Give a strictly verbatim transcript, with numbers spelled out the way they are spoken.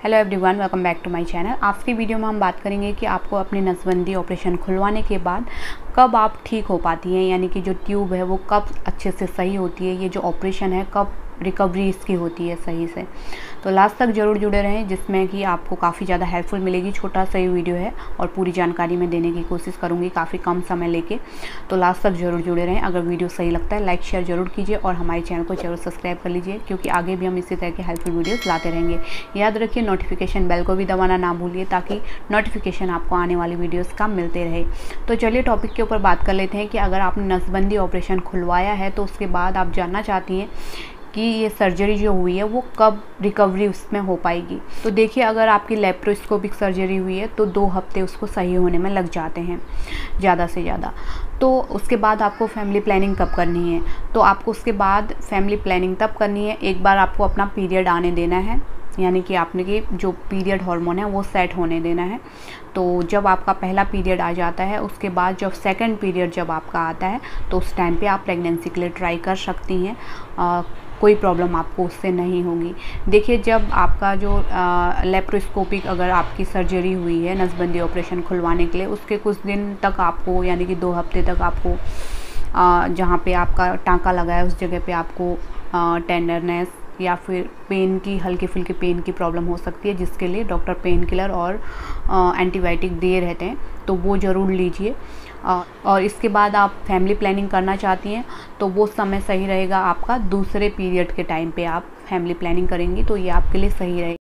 Hello everyone, welcome back to my channel. आज की video में हम बात करेंगे कि आपको अपनी नसबंदी ऑपरेशन खुलवाने के बाद कब आप ठीक हो पाती हैं, यानी कि जो ट्यूब है वो कब अच्छे से सही होती है, ये जो ऑपरेशन है कब रिकवरी इसकी होती है सही से। तो लास्ट तक ज़रूर जुड़े रहें, जिसमें कि आपको काफ़ी ज़्यादा हेल्पफुल मिलेगी। छोटा सा ही वीडियो है और पूरी जानकारी मैं देने की कोशिश करूँगी काफ़ी कम समय लेके। तो लास्ट तक ज़रूर जुड़े रहें। अगर वीडियो सही लगता है लाइक शेयर ज़रूर कीजिए और हमारे चैनल को ज़रूर सब्सक्राइब कर लीजिए, क्योंकि आगे भी हम इसी तरह के हेल्पफुल वीडियोज़ लाते रहेंगे। याद रखिए नोटिफिकेशन बेल को भी दबाना ना भूलिए, ताकि नोटिफिकेशन आपको आने वाली वीडियोज़ का मिलते रहे। तो चलिए टॉपिक के ऊपर बात कर लेते हैं कि अगर आपने नसबंदी ऑपरेशन खुलवाया है तो उसके बाद आप जानना चाहती हैं कि ये सर्जरी जो हुई है वो कब रिकवरी उसमें हो पाएगी। तो देखिए, अगर आपकी लेप्रोस्कोपिक सर्जरी हुई है तो दो हफ्ते उसको सही होने में लग जाते हैं ज़्यादा से ज़्यादा। तो उसके बाद आपको फैमिली प्लानिंग कब करनी है, तो आपको उसके बाद फैमिली प्लानिंग तब करनी है, एक बार आपको अपना पीरियड आने देना है, यानी कि आपने कि जो पीरियड हार्मोन है वो सेट होने देना है। तो जब आपका पहला पीरियड आ जाता है, उसके बाद जब सेकंड पीरियड जब आपका आता है तो उस टाइम पे आप प्रेगनेंसी के लिए ट्राई कर सकती हैं। आ, कोई प्रॉब्लम आपको उससे नहीं होगी। देखिए, जब आपका जो लेप्रोस्कोपिक अगर आपकी सर्जरी हुई है नसबंदी ऑपरेशन खुलवाने के लिए, उसके कुछ दिन तक आपको, यानी कि दो हफ्ते तक आपको जहाँ पे आपका टाँका लगा है उस जगह पे आपको टेंडरनेस या फिर पेन की, हल्के फुल्के पेन की प्रॉब्लम हो सकती है, जिसके लिए डॉक्टर पेन किलर और एंटीबायोटिक दिए रहते हैं, तो वो ज़रूर लीजिए। और इसके बाद आप फैमिली प्लानिंग करना चाहती हैं तो वो समय सही रहेगा आपका दूसरे पीरियड के टाइम पे आप फैमिली प्लानिंग करेंगी तो ये आपके लिए सही रहेगा।